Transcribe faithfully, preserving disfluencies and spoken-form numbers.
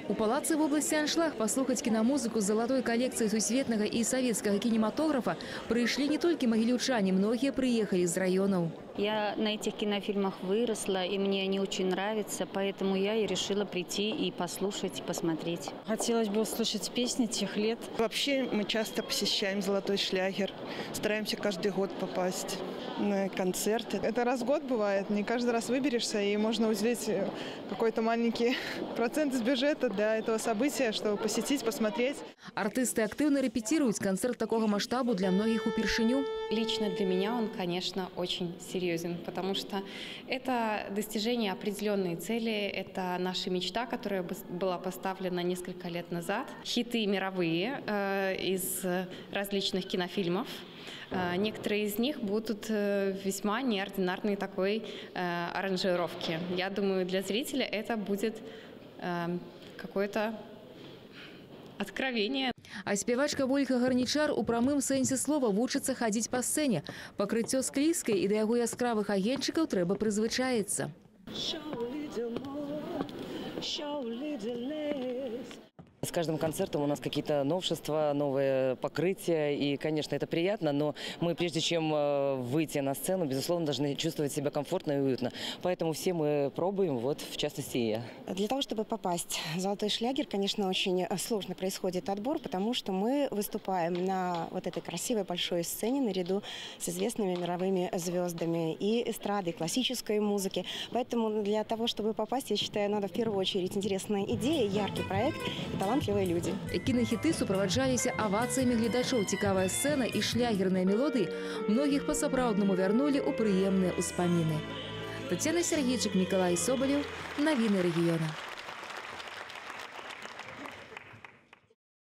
У палацы в области Аншлаг послухать киномузыку с золотой коллекцией сусветного и советского кинематографа пришли не только могилевчане, многие приехали из районов. Я на этих кинофильмах выросла, и мне они очень нравятся, поэтому я и решила прийти и послушать, и посмотреть. Хотелось бы услышать песни тех лет. Вообще мы часто посещаем «Золотой шлягер», стараемся каждый год попасть на концерты. Это раз в год бывает, не каждый раз выберешься, и можно уделить какой-то маленький процент из бюджета для этого события, чтобы посетить, посмотреть. Артисты активно репетируют. Концерт такого масштаба для многих упершиню. Лично для меня он, конечно, очень серьезен, потому что это достижение определенной цели, это наша мечта, которая была поставлена несколько лет назад. Хиты мировые э, из различных кинофильмов. Некоторые из них будут весьма неординарной такой э, аранжировки. Я думаю, для зрителя это будет э, какое-то откровение. А спевачка Вольга Гарнічар у прамым сэнсе слова вучыцца хадзіць па сцэне. Пакрыццё склізкае, і да яго яскравых агеньчыкаў трэба прызвычаіцца. С каждым концертом у нас какие-то новшества, новые покрытия, и, конечно, это приятно, но мы, прежде чем выйти на сцену, безусловно, должны чувствовать себя комфортно и уютно. Поэтому все мы пробуем, вот, в частности, и я. Для того, чтобы попасть в «Золотой шлягер», конечно, очень сложно происходит отбор, потому что мы выступаем на вот этой красивой большой сцене наряду с известными мировыми звездами и эстрады, и классической музыки. Поэтому для того, чтобы попасть, я считаю, надо в первую очередь интересная идея, яркий проект и талант. Люди. Кінахіты суправаджаліся авацыямі гледачоў. Цікавая сцэна і шлягерныя мелодыі многіх па-сапраўднаму вярнулі ў прыемныя ўспаміны. Тацяна Сергейчык, Миколай Соболев. Навіны рэгіёна.